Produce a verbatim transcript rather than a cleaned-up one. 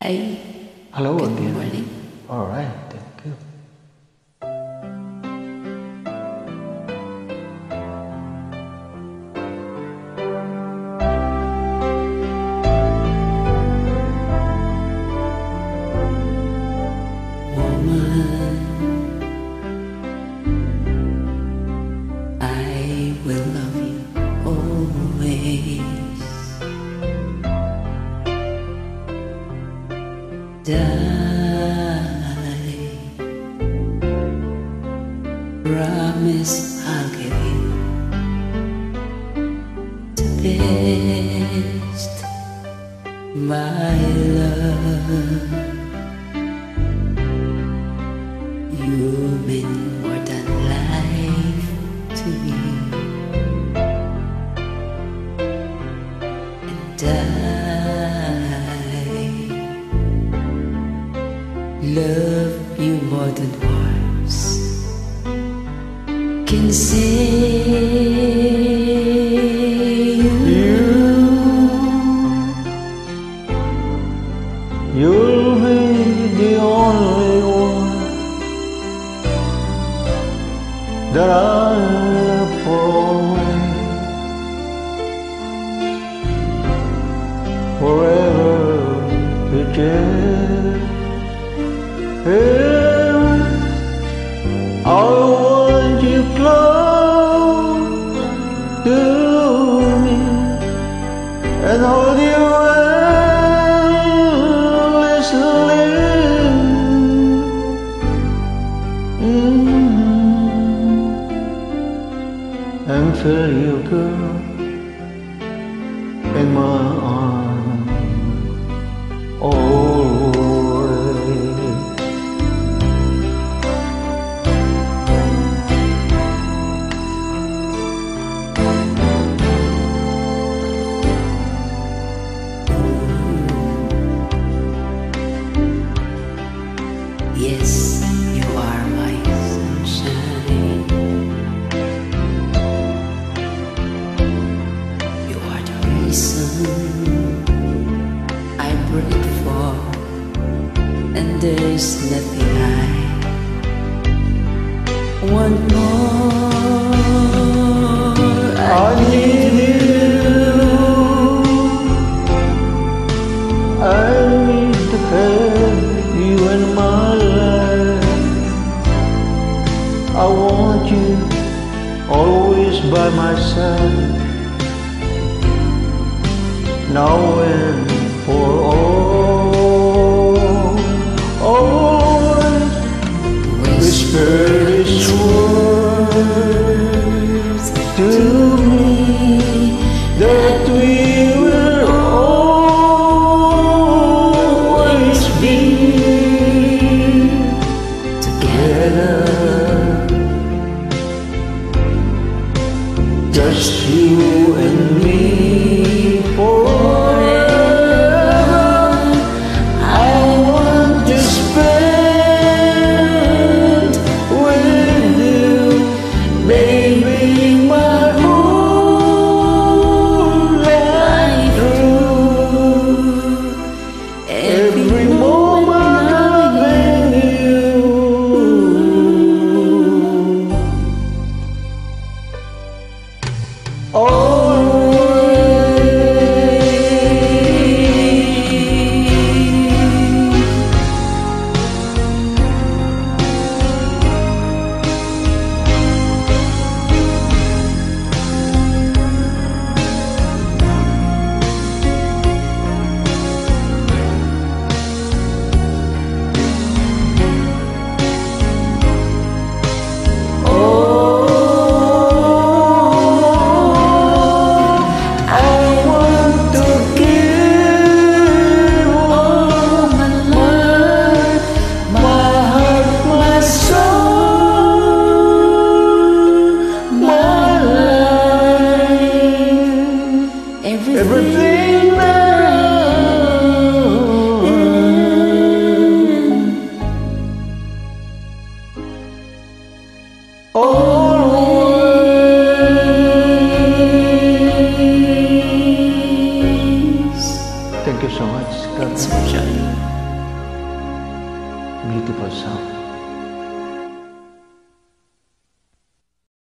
Hi. Hello Good again. morning. All right, thank you. Woman, I will love you always. Die. Promise I'll give you the best, my love. You mean more than life to me, and I love you more than words can say. You, you'll be the only one that I love for always, forever together. I want you close to me and hold you endlessly. Mm-hmm. And feel you, girl, in my arms always. Yes, you are my sunshine. You are the reason I breathe for, and there's nothing I want more. I, I need you. I need to have you in my life. I want you always by my side, now and for all. Always whisper these words to me that we will always be together. Just you and me forever. I want to spend with you, baby, my whole life through. Every moment loving you. Everything now, always. Thank you so much. God It's a joy. beautiful sound.